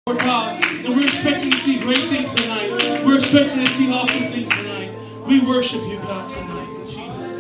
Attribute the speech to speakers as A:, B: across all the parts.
A: Lord God, and we're expecting to see great things tonight. We're expecting to see awesome things tonight. We worship you, God, tonight. In Jesus' name.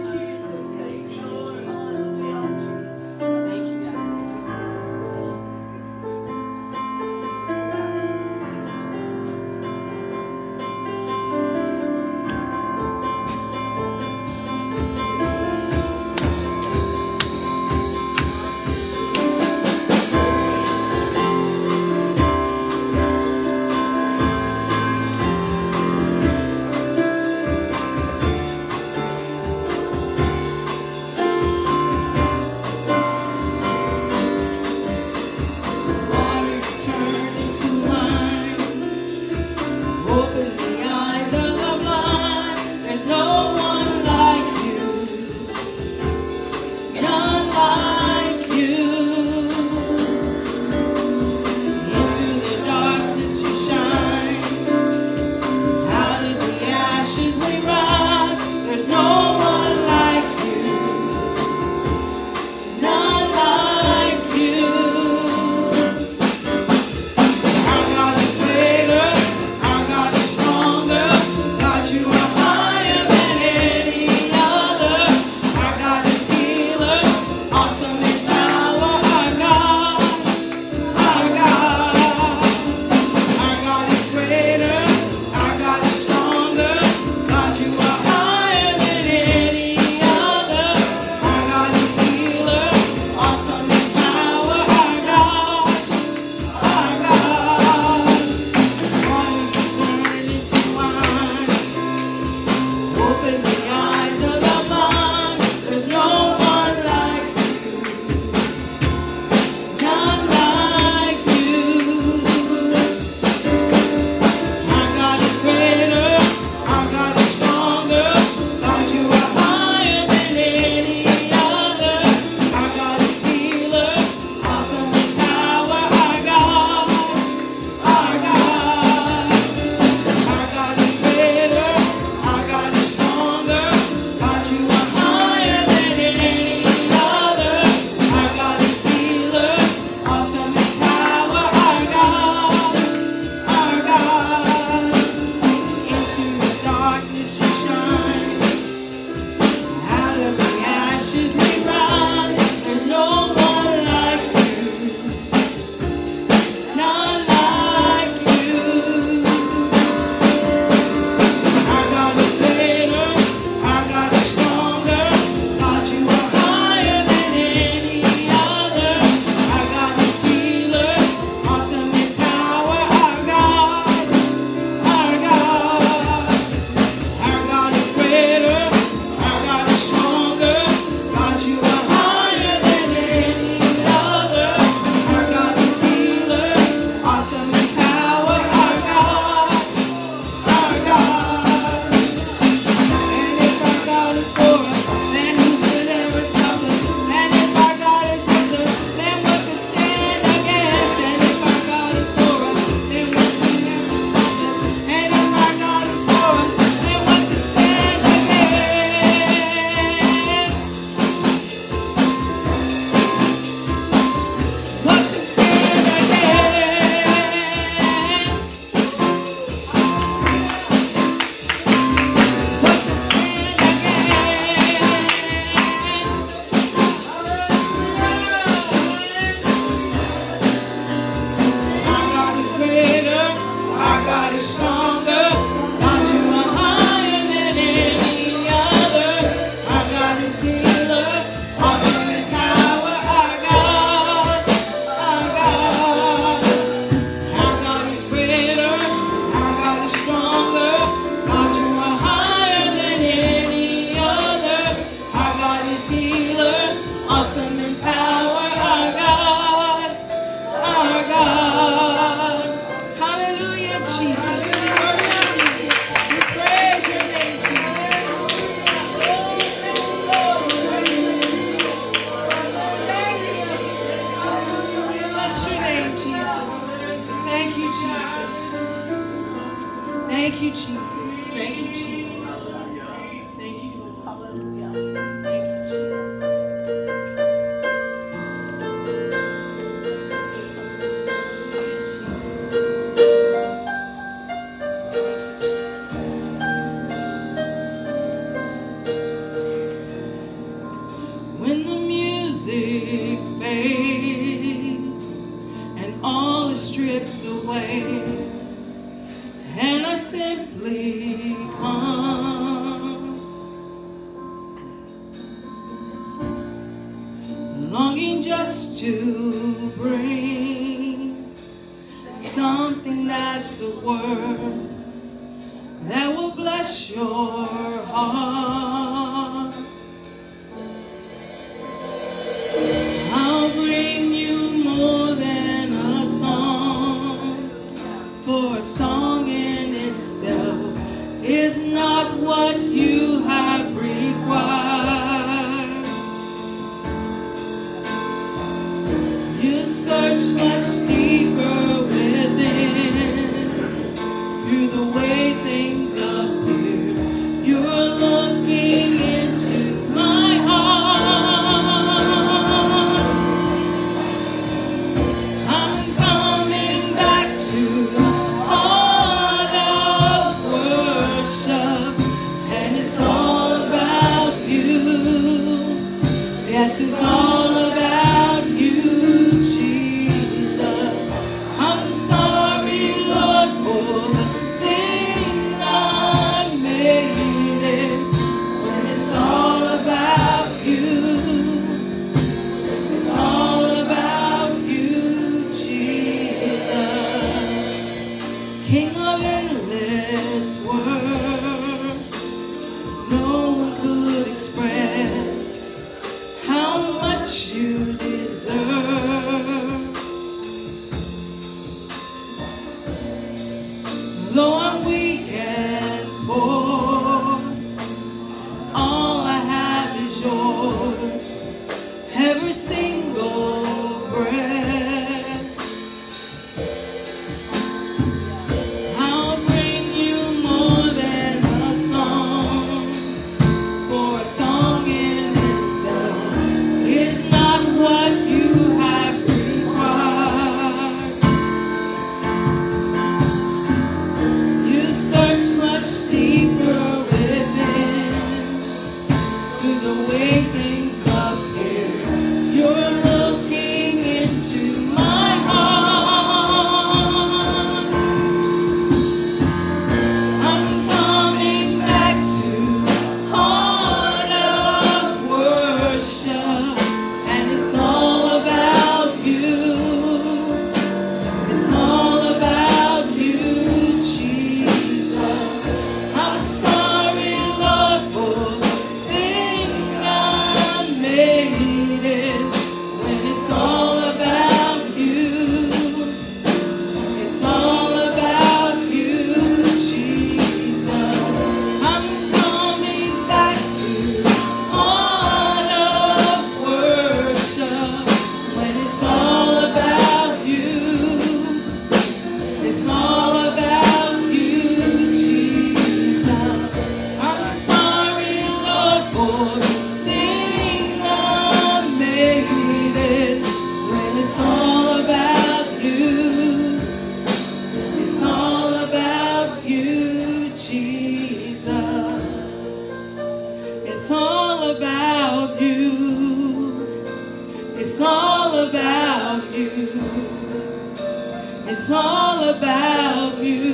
B: Thank you, Jesus. Thank you, Jesus. Thank you. Hallelujah. Thank you, Jesus. Thank you, Jesus. all is stripped away, and I simply come, longing just to bring something that's a word that will bless your heart. I'll bring you more than a song, for a song in itself is not what you have required. You search much deeper within, through the way things appear. You're looking into my heart. I'm coming back to the heart of worship, and it's all about you. Yes, it's all about you, Jesus. I'm sorry, Lord, for the thing I made it, when it's all about you. It's all about you, Jesus. King of endless world, no one could express how much you deserve. Though I'm weak and poor, all I have is yours, every single breath. I'll bring you more than a song, for a song in itself is not what you have required. You search much deeper within, through the way things appear. You're looking into my heart. I'm coming back to the heart of worship, and it's all about you. It's all about you, Jesus. I'm sorry, Lord, for the thing I made it, when it's all about you. It's all about you, Jesus. I'm coming back to the heart of worship, when it's all about you. It's all about you, Jesus. I'm sorry, Lord, for the thing I made it, when it's all about you. It's all about you, Jesus. It's all about you. It's all about you. It's all about you.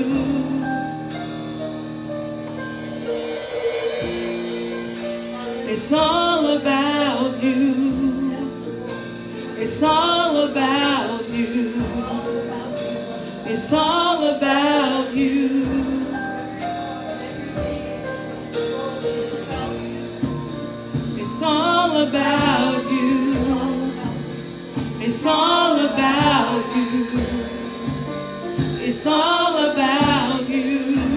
B: It's all about you. It's all about you. It's all about you. It's all about you. It's all about you. It's all about you.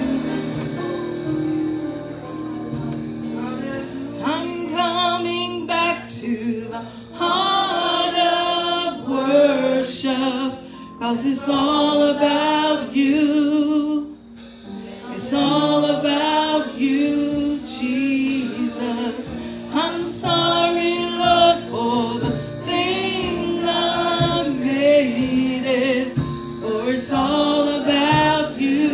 B: I'm coming back to the heart of worship, 'cause it's all about you. It's all about you, Jesus. I'm sorry, Lord, for the thing I made it, for it's all about you.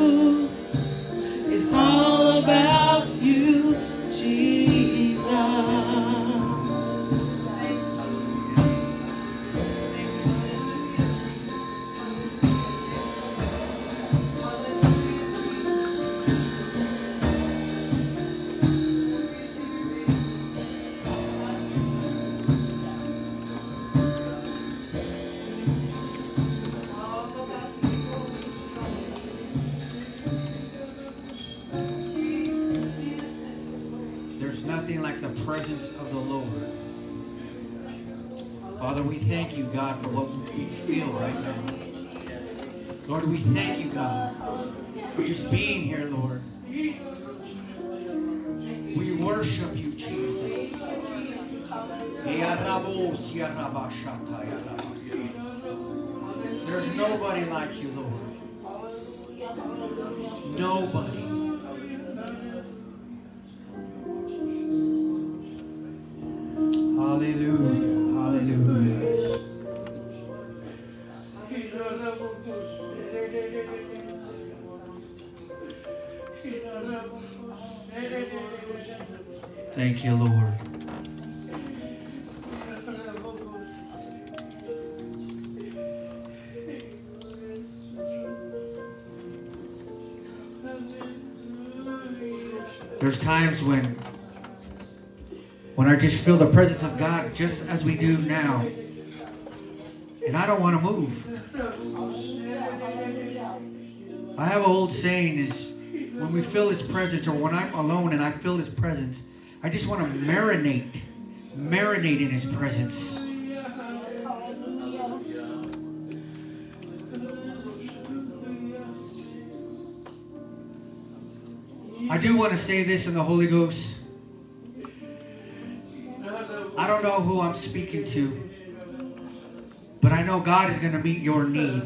B: It's all about you, Jesus.
C: at the presence of the Lord. Father, we thank you, God, for what we feel right now. Lord, we thank you, God, for just being here, Lord. We worship you, Jesus. There's nobody like you, Lord. Nobody. Hallelujah. Hallelujah. Thank you, Lord. There's times when I just feel the presence of God just as we do now. And I don't want to move. I have an old saying is when we feel His presence, or when I'm alone and I feel His presence, I just want to marinate in His presence. I do want to say this in the Holy Ghost. I don't know who I'm speaking to, but I know God is going to meet your need.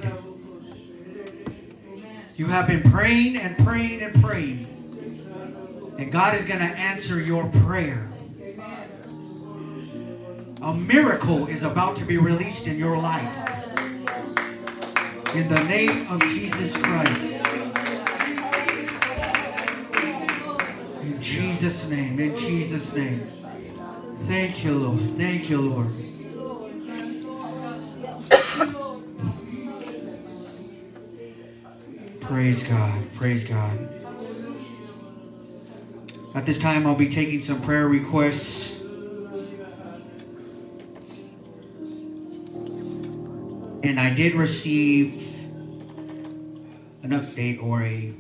C: You have been praying and praying and praying, and God is going to answer your prayer. A miracle is about to be released in your life. In the name of Jesus Christ. In Jesus' name, in Jesus' name. Thank you, Lord. Thank you, Lord. Praise God. Praise God. At this time, I'll be taking some prayer requests. And I did receive an update or a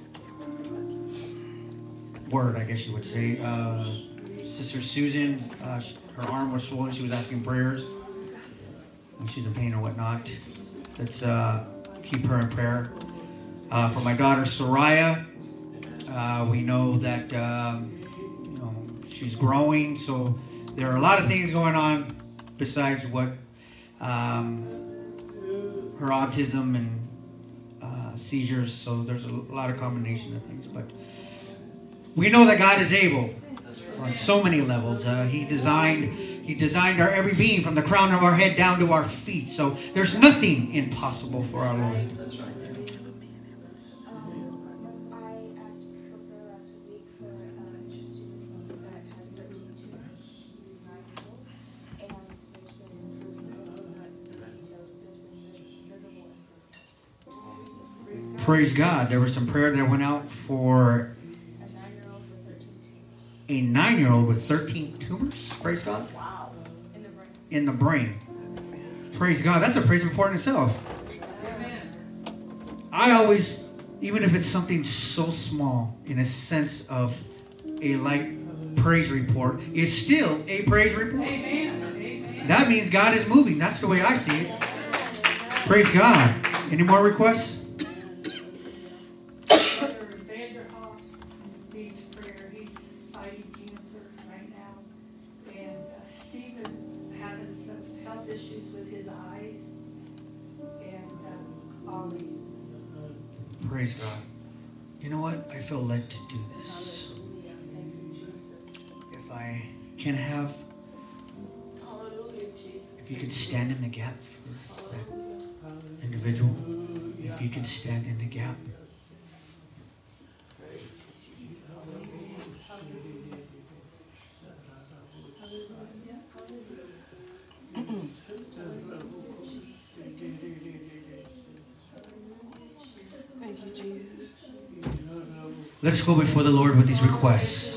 C: word, I guess you would say. Sister Susan, her arm was swollen. She was asking prayers. She's in pain or whatnot. Let's keep her in prayer. For my daughter Soraya, we know that she's growing. So there are a lot of things going on besides what her autism and seizures. So there's a lot of combination of things. But we know that God is able on so many levels. He designed our every being from the crown of our head down to our feet. So there's nothing impossible for our Lord.
D: I asked for prayer last week for students that has 13 tumors. She's 9 years old, and there's been improvement. There's been visible improvement.
C: Praise God. There was some prayer that went out for a 9-year-old with 13 tumors. Praise God.
D: Wow.
C: In the brain. Praise God. That's a praise report in itself.
D: Amen.
C: I always, even if it's something so small, in a sense of a light praise report, is still a praise report.
D: Amen.
C: That means God is moving. That's the way I see it. Praise God. Any more requests?
E: Vanderhoff needs prayer. He's fighting cancer right now. And Stephen's having some health issues with his eye. And Ollie.
C: Praise God. You know what? I feel led to do this. If I can have, if you could stand in the gap for that individual. If you could stand in the gap.
F: Thank you, Jesus.
C: Let's go before the Lord with these requests.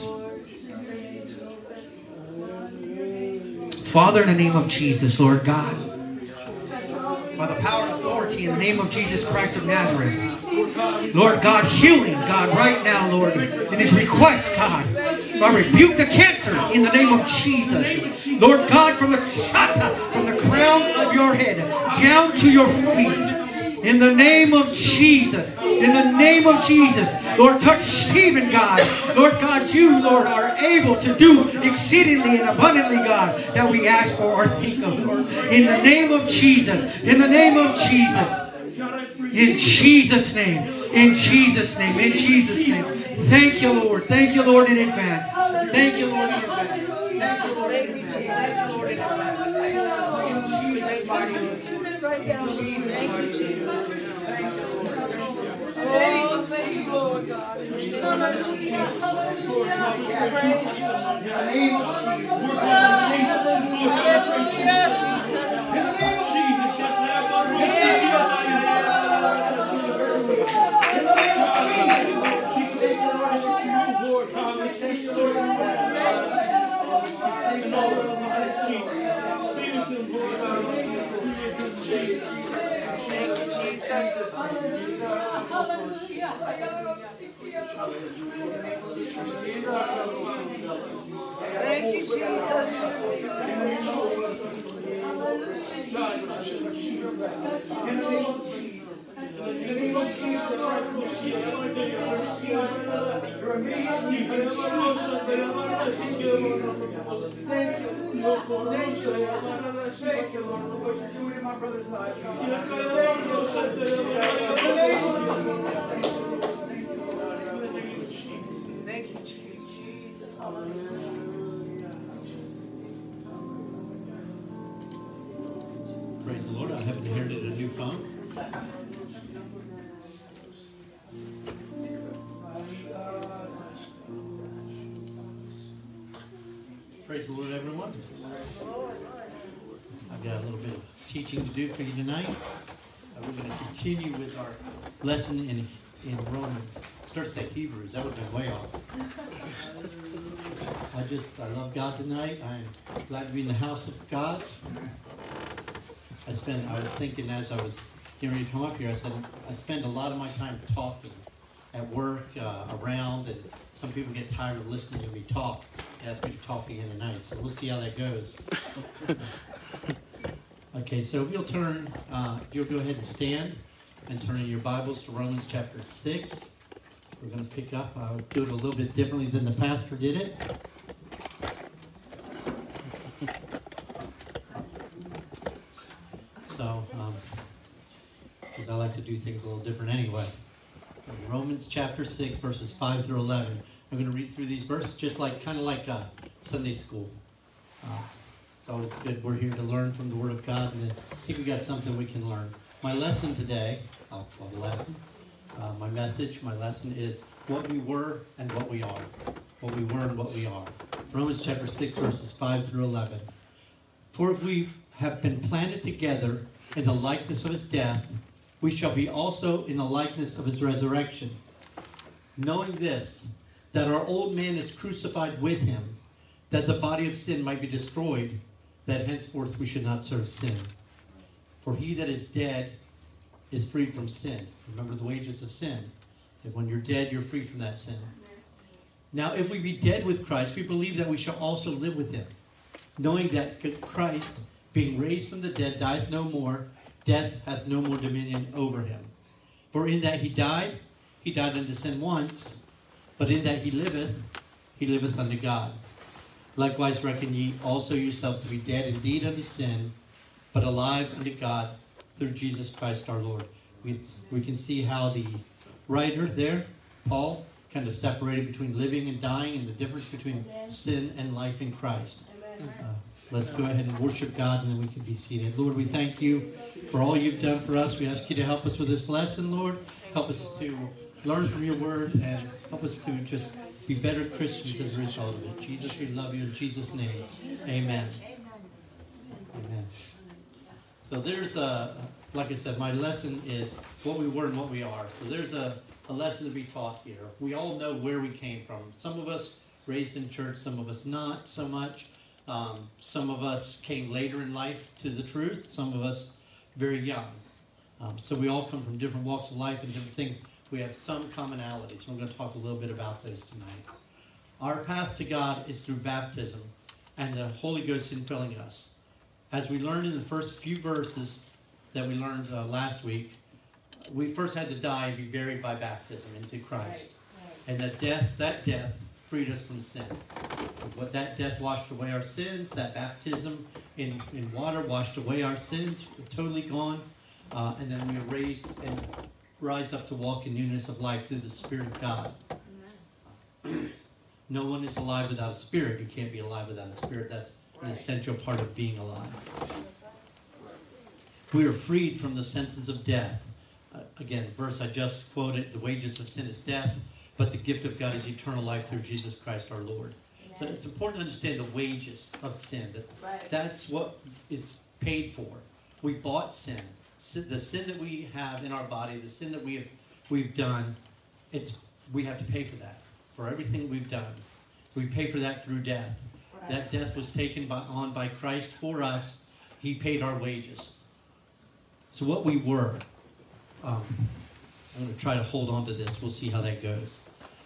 C: Father, in the name of Jesus, Lord God, by the power and authority in the name of Jesus Christ of Nazareth, Lord God, healing, God, right now, Lord, in His request, God, I rebuke the cancer in the name of Jesus. Lord God, from the crown of your head down to your feet. In the name of Jesus. In the name of Jesus. Lord, touch Stephen, God. Lord God, you, Lord, are able to do exceedingly and abundantly, God, that we ask for or think of, Lord. In the name of Jesus. In the name of Jesus. In Jesus' name. In Jesus' name. In Jesus' name. Thank you, Lord. Thank you, Lord, in advance. Thank you, Lord, in advance. Thank you, Lord, in advance. Thank you, Lord, in advance. In Jesus' mighty name.
F: Thank you, Jesus. Oh, thank you, Lord God. In the name of Jesus. Praise you. In the name of Jesus. Hallelujah, Jesus.
A: In the name of Jesus,
F: Thank you, Jesus.
C: Thank you, Lord, for what you're doing in my brother's life.
F: Thank you, Jesus.
G: Praise the Lord. I haven't inherited a new phone. Praise the Lord, everyone. I've got a little bit of teaching to do for you tonight. We're going to continue with our lesson in Romans. Start to say Hebrews. That would have been way off. I love God tonight. I'm glad to be in the house of God. I was thinking as I was getting ready to come up here, I spend a lot of my time talking at work, around, and some people get tired of listening to me talk. They ask me to talk again tonight, so we'll see how that goes. Okay, so if you'll go ahead and stand and turn in your Bibles to Romans chapter 6. We're going to pick up. I'll do it a little bit differently than the pastor did it. So, because I like to do things a little different anyway. Romans chapter 6, verses 5 through 11. I'm going to read through these verses just kind of like Sunday school. It's always good. We're here to learn from the Word of God, and I think we got something we can learn. My lesson today, I'll call it a lesson. My lesson is what we were and what we are. What we were and what we are. Romans chapter 6, verses 5 through 11. For if we have been planted together in the likeness of his death, we shall be also in the likeness of his resurrection. Knowing this, that our old man is crucified with him, that the body of sin might be destroyed, that henceforth we should not serve sin. For he that is dead is freed from sin. Remember the wages of sin. That when you're dead, you're free from that sin. Now, if we be dead with Christ, we believe that we shall also live with him, knowing that Christ, being raised from the dead, dieth no more, death hath no more dominion over him. For in that he died unto sin once, but in that he liveth unto God. Likewise reckon ye also yourselves to be dead indeed unto sin, but alive unto God through Jesus Christ our Lord. We can see how the writer there, Paul, kind of separated between living and dying and the difference between sin and life in Christ. Let's go ahead and worship God, and then we can be seated. Lord, we thank you for all you've done for us. We ask you to help us with this lesson, Lord. Help us to learn from your word, and help us to just be better Christians as a result of it. Jesus, we love you in Jesus' name. Amen. Amen. So there's like I said, my lesson is what we were and what we are. So there's a lesson to be taught here. We all know where we came from. Some of us raised in church, some of us not so much. Some of us came later in life to the truth, some of us very young. So we all come from different walks of life and different things. We have some commonalities. We're going to talk a little bit about those tonight. Our path to God is through baptism and the Holy Ghost infilling us. As we learned in the first few verses that we learned last week, we first had to die and be buried by baptism into Christ. And that death freed us from sin. What that death washed away our sins, that baptism in water washed away our sins, totally gone. And then we are raised and rise up to walk in newness of life through the Spirit of God. No one is alive without a spirit. You can't be alive without a spirit. That's an essential part of being alive. We are freed from the sentence of death. Again, the verse I just quoted, the wages of sin is death, but the gift of God is eternal life through Jesus Christ our Lord. So it's important to understand the wages of sin. That's what is paid for. We bought sin. The sin that we have in our body, the sin that we've done, we have to pay for that. For everything we've done. We pay for that through death. That death was taken on by Christ for us. He paid our wages. So what we were, I'm going to try to hold on to this. We'll see how that goes.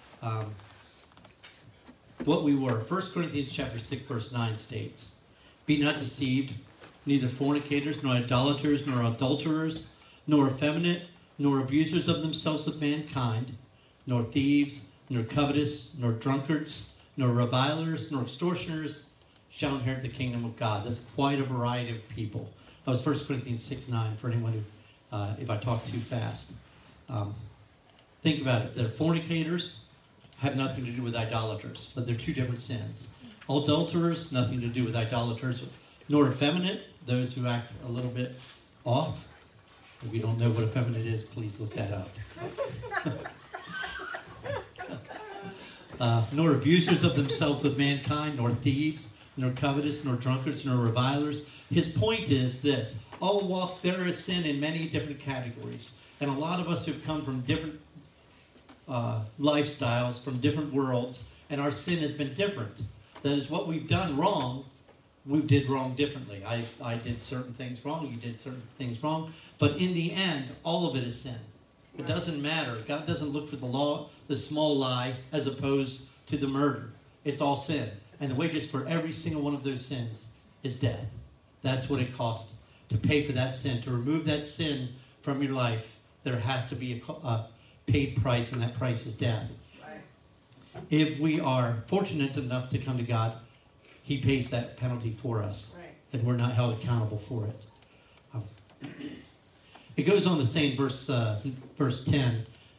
G: What we were, 1 Corinthians chapter 6, verse 9 states, "Be not deceived, neither fornicators, nor idolaters, nor adulterers, nor effeminate, nor abusers of themselves with mankind, nor thieves, nor covetous, nor drunkards, nor revilers, nor extortioners shall inherit the kingdom of God." That's quite a variety of people. That was 1 Corinthians 6:9 for anyone who, if I talk too fast. Think about it. They're fornicators, have nothing to do with idolaters, but they're two different sins. Adulterers, nothing to do with idolaters, nor effeminate, those who act a little bit off. If you don't know what effeminate is, please look that up. Nor abusers of themselves with mankind, nor thieves, nor covetous, nor drunkards, nor revilers. His point is this: there is sin in many different categories, and a lot of us have come from different lifestyles, from different worlds, and our sin has been different. That is, what we've done wrong, we did wrong differently. I did certain things wrong, you did certain things wrong, but in the end, all of it is sin. It doesn't matter. God doesn't look for the small lie as opposed to the murder. It's all sin. And the wages for every single one of those sins is death. That's what it costs to pay for that sin. To remove that sin from your life, there has to be a paid price, and that price is death. Right. If we are fortunate enough to come to God, He pays that penalty for us. Right. And we're not held accountable for it. It goes on to say in verse 10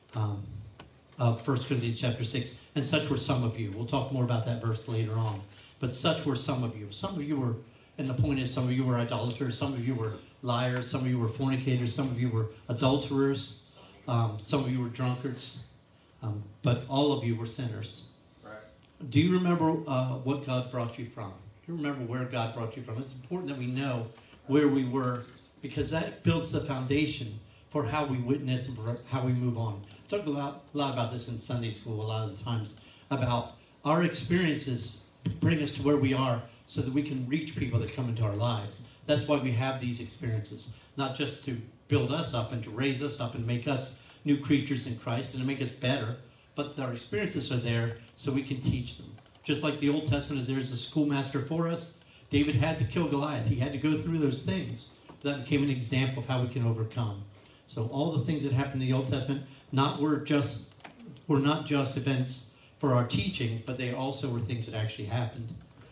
G: of 1 Corinthians chapter 6, "And such were some of you." We'll talk more about that verse later on. But such were some of you. Some of you were, and the point is, some of you were idolaters, some of you were liars, some of you were fornicators, some of you were adulterers, some of you were drunkards, but all of you were sinners. Right. Do you remember what God brought you from? Do you remember where God brought you from? It's important that we know where we were, because that builds the foundation for how we witness and for how we move on. I talked a lot about this in Sunday school a lot of the times, about our experiences bring us to where we are so that we can reach people that come into our lives. That's why we have these experiences, not just to build us up and to raise us up and make us new creatures in Christ and to make us better, but our experiences are there so we can teach them. Just like the Old Testament is there's a schoolmaster for us, David had to kill Goliath. He had to go through those things. That became an example of how we can overcome. So all the things that happened in the Old Testament were not just events for our teaching, but they also were things that actually happened.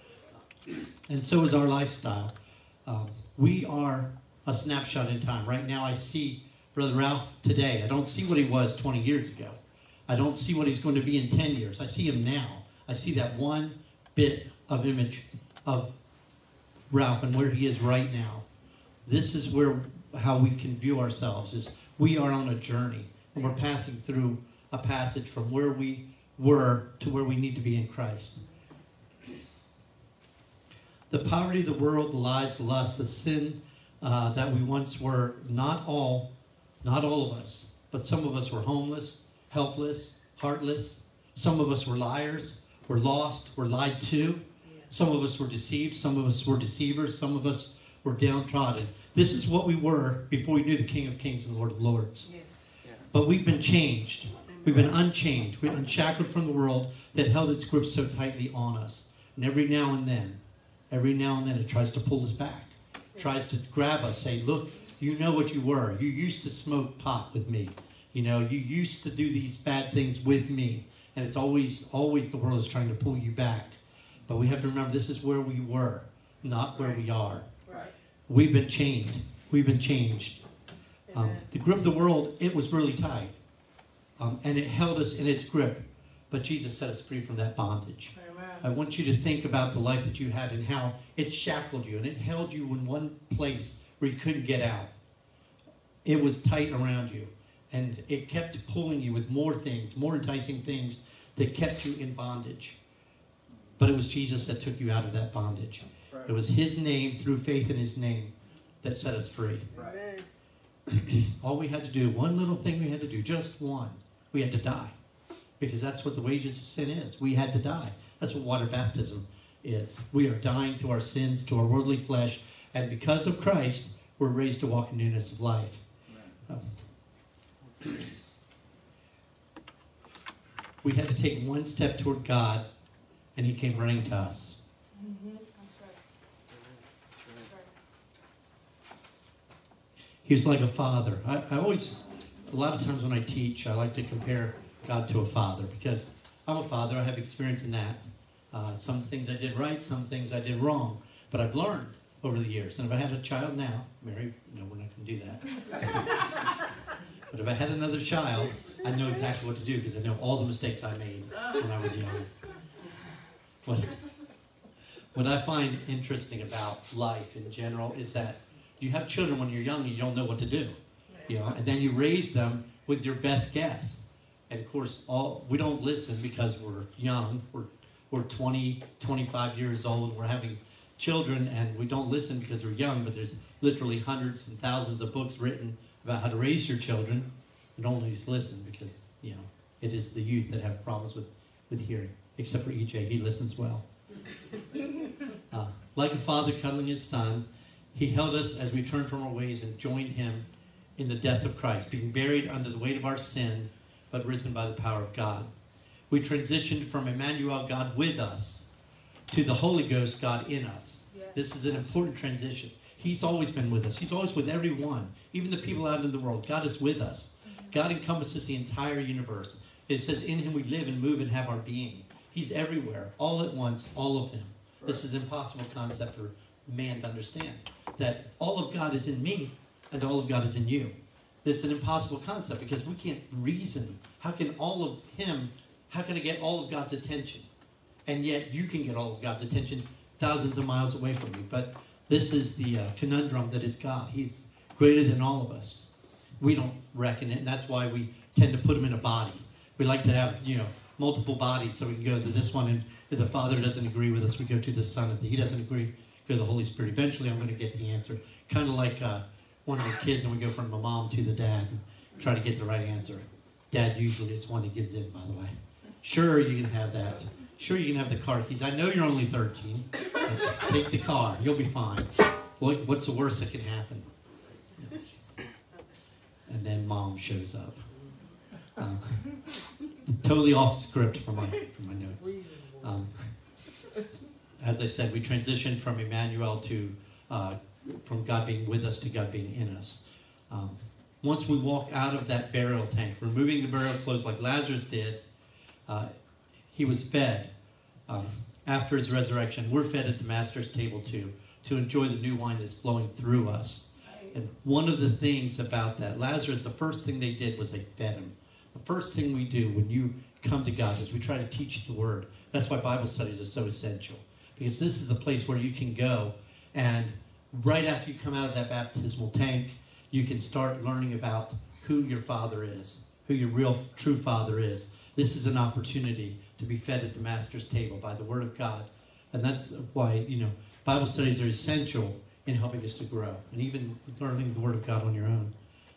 G: And so is our lifestyle. We are a snapshot in time. Right now I see Brother Ralph today. I don't see what he was 20 years ago. I don't see what he's going to be in 10 years. I see him now. I see that one bit of image of Ralph and where he is right now. This is how we can view ourselves, is we are on a journey, and we're passing through a passage from where we were to where we need to be in Christ. The poverty of the world, the lies, the lust, the sin that we once were, not all of us, but some of us were homeless, helpless, heartless. Some of us were liars, were lost, were lied to. Some of us were deceived, some of us were deceivers, some of us were downtrodden. This is what we were before we knew the King of Kings and Lord of Lords. Yes. Yeah. But we've been changed. We've been unchained. We're unshackled from the world that held its grip so tightly on us. And every now and then, it tries to pull us back. It tries to grab us, say, look, you know what you were. You used to smoke pot with me. You know, you used to do these bad things with me. And it's always the world is trying to pull you back. But we have to remember this is where we were, not where we are.
F: Right.
G: We've been chained. We've been changed. The grip of the world, it was really tight. And it held us in its grip. But Jesus set us free from that bondage.
F: Amen.
G: I want you to think about the life that you had and how it shackled you. And it held you in one place where you couldn't get out. It was tight around you. And it kept pulling you with more things, more enticing things that kept you in bondage. But it was Jesus that took you out of that bondage.
F: Right.
G: It was his name, through faith in his name, that set us free.
F: Amen.
G: All we had to do, one little thing we had to do, just one. We had to die. Because that's what the wages of sin is. We had to die. That's what water baptism is. We are dying to our sins, to our worldly flesh. And because of Christ, we're raised to walk in newness of life. We had to take one step toward God, and he came running to us.
D: That's right.
G: He was like a father. I always, a lot of times when I teach, I like to compare God to a father, because I'm a father. I have experience in that. Some things I did right, some things I did wrong. But I've learned over the years. And if I had a child now, Mary, no, we're not going to do that. But if I had another child, I know exactly what to do, because I know all the mistakes I made when I was young. What I find interesting about life in general is that you have children when you're young and you don't know what to do. You know, and then you raise them with your best guess. And of course, we don't listen because we're young. We're 20, 25 years old. We're having children, and we don't listen because we're young, but there's literally hundreds and thousands of books written about how to raise your children. You don't always listen because, you know, it is the youth that have problems with hearing, except for EJ. He listens well. Like a father cuddling his son, he held us as we turned from our ways and joined him in the death of Christ, being buried under the weight of our sin, but risen by the power of God. We transitioned from Emmanuel, God with us, to the Holy Ghost, God in us.
D: Yes.
G: This is an important transition. He's always been with us. He's always with everyone, even the people out in the world. God is with us. God encompasses the entire universe. It says, in him we live and move and have our being. He's everywhere, all at once, all of him. This is an impossible concept for man to understand, that all of God is in me and all of God is in you. It's an impossible concept because we can't reason. How can I get all of God's attention? And yet you can get all of God's attention thousands of miles away from you. But this is the conundrum that is God. He's greater than all of us. We don't reckon it, and that's why we tend to put him in a body. We like to have, multiple bodies, so we can go to this one, and if the Father doesn't agree with us, we go to the Son. If he doesn't agree, go to the Holy Spirit. Eventually, I'm going to get the answer. Kind of like one of our kids, and we go from the mom to the dad and try to get the right answer. Dad usually is one that gives in, by the way. Sure, you can have that. Sure, you can have the car keys. I know you're only 13. But take the car. You'll be fine. What's the worst that can happen? And then mom shows up. Totally off script from my notes. As I said, we transitioned from Emmanuel to from God being with us to God being in us. Once we walk out of that burial tank, removing the burial clothes like Lazarus did, he was fed. After his resurrection, we're fed at the Master's table too, to enjoy the new wine that's flowing through us. And one of the things about that, Lazarus, the first thing they did was they fed him. The first thing we do when you come to God is we try to teach the Word. That's why Bible studies are so essential. Because this is a place where you can go, and right after you come out of that baptismal tank, you can start learning about who your Father is, who your real, true Father is. This is an opportunity to be fed at the Master's table by the Word of God. And that's why, Bible studies are essential in helping us to grow, and even learning the Word of God on your own.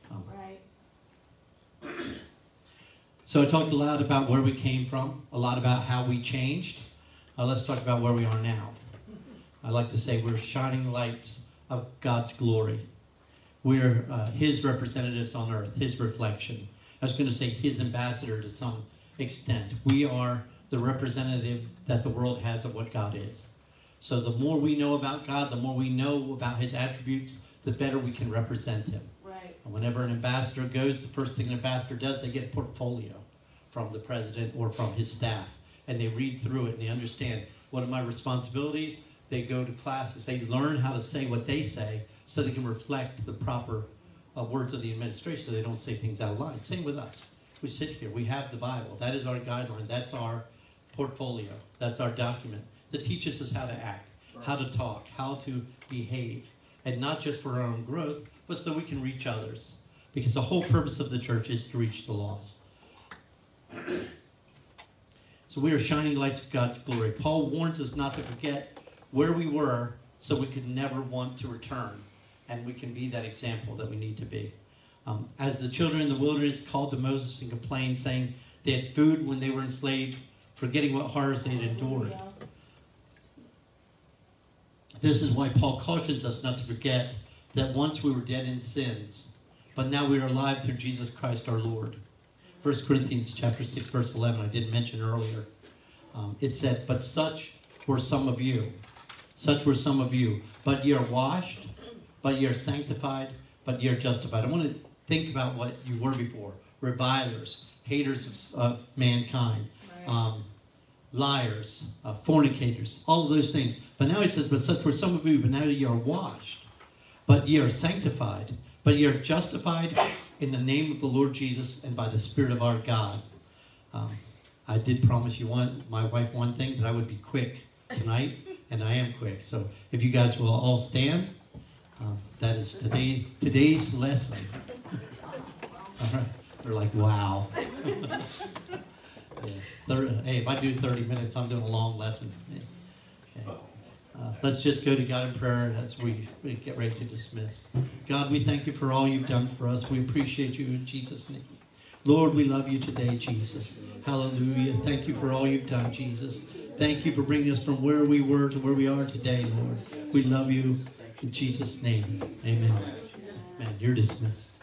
D: Right.
G: So I talked a lot about where we came from, a lot about how we changed. Let's talk about where we are now. I like to say we're shining lights of God's glory. We're his representatives on earth, his reflection. I was going to say his ambassador to some extent. We are the representative that the world has of what God is. So the more we know about God, the more we know about his attributes, the better we can represent him.
B: Right.
G: And whenever an ambassador goes, the first thing an ambassador does, they get a portfolio from the president or from his staff. And they read through it and they understand, what are my responsibilities? They go to classes. They learn how to say what they say so they can reflect the proper words of the administration so they don't say things out of line. Same with us. We sit here. We have the Bible. That is our guideline. That's our portfolio. That's our document that teaches us how to act, how to talk, how to behave. And not just for our own growth, but so we can reach others. Because the whole purpose of the church is to reach the lost. So we are shining lights of God's glory. Paul warns us not to forget where we were so we could never want to return. And we can be that example that we need to be. As the children in the wilderness called to Moses and complained, saying they had food when they were enslaved, forgetting what horrors they had endured. This is why Paul cautions us not to forget that once we were dead in sins, but now we are alive through Jesus Christ our Lord. 1 Corinthians chapter 6, verse 11, I didn't mention earlier. It said, but such were some of you. Such were some of you. But ye are washed, but ye are sanctified, but ye are justified. I want to think about what you were before. Revilers, haters of mankind, liars, fornicators, all of those things. But now he says, but such were some of you, but now ye are washed, but ye are sanctified, but ye are justified in the name of the Lord Jesus and by the Spirit of our God. I did promise you my wife one thing, that I would be quick tonight, and I am quick. So if you guys will all stand, that is today's lesson. All right. They're like, wow. Hey, if I do 30 minutes, I'm doing a long lesson. Okay. Let's just go to God in prayer as we get ready to dismiss. God, we thank you for all you've done for us. We appreciate you in Jesus' name. Lord, we love you today, Jesus. Hallelujah. Thank you for all you've done, Jesus. Thank you for bringing us from where we were to where we are today, Lord. We love you in Jesus' name. Amen. Man, you're dismissed.